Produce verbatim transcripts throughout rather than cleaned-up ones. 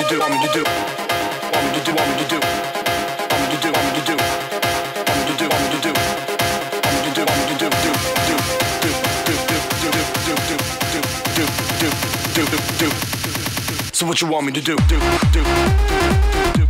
do, want me to do, want me to do, want me to do, want me to do, want me to do, want me to do, want me to do, want me to do, want me to do, do, do, do, do, do, do, do, do, do, do, do, do, do. So what you want me to do, do, do, do, do, do.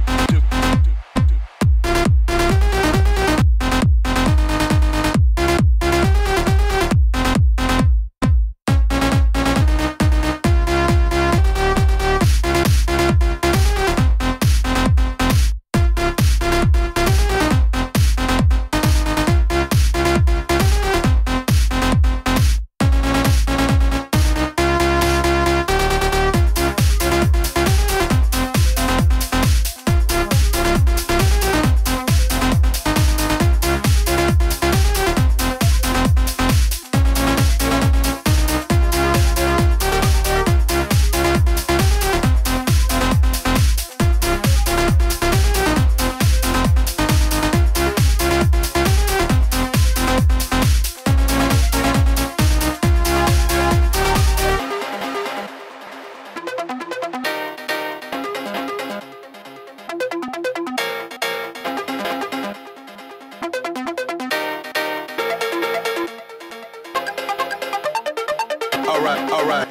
Alright, alright.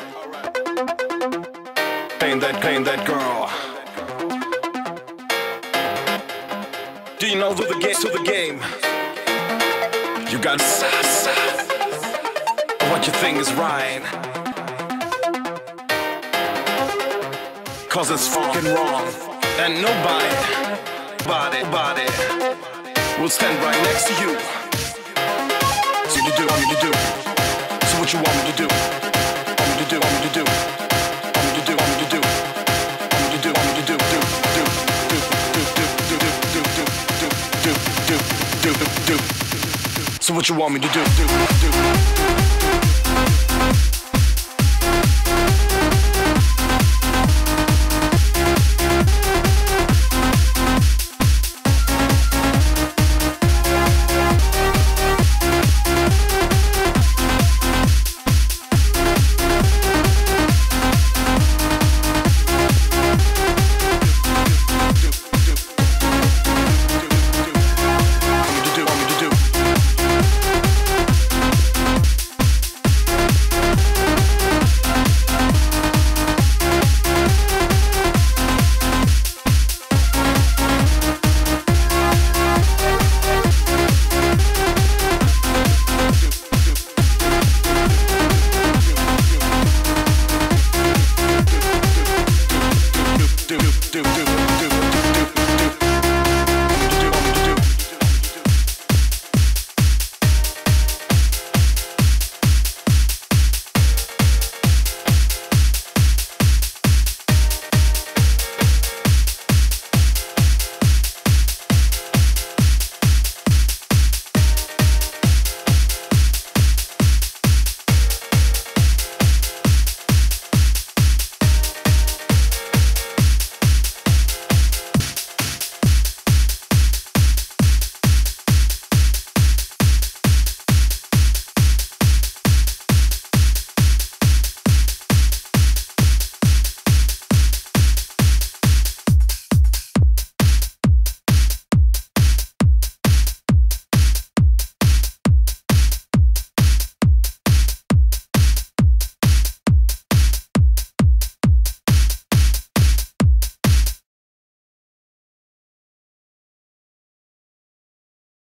Pain that, pain that girl. Do you know through the game, through the game? You got sass. What you think is right, cause it's fucking wrong. And nobody, body, body, will stand right next to you. So you do, want me to do. So what you want me to do? Want me to do, want me to do. Want me to do, want me to do. Want me to do, want me to do. Do, do, do, do, do, do, do, do, do, do, do, do, do. So what you want me to do? Do, do, do, do.